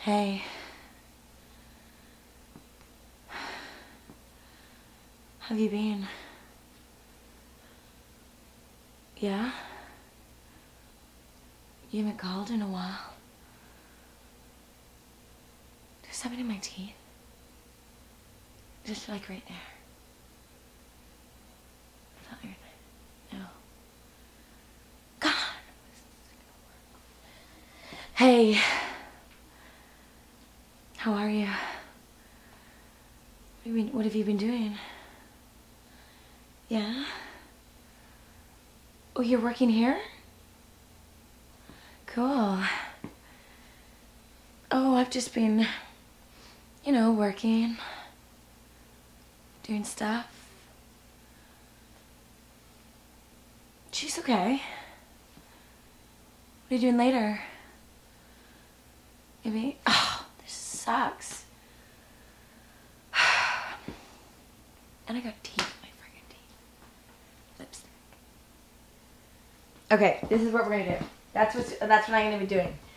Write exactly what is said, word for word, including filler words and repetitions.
Hey. Have you been? Yeah? You haven't called in a while. There's something in my teeth. Just like right there. I thought you were... No. God! Hey. How are you? What have you been, what have you been doing? Yeah? Oh, you're working here? Cool. Oh, I've just been, you know, working, doing stuff. She's okay. What are you doing later? Maybe? Oh, this sucks. And I got teeth, my friggin' teeth. Lipstick. Okay, this is what we're gonna do. That's what that's what I'm gonna be doing.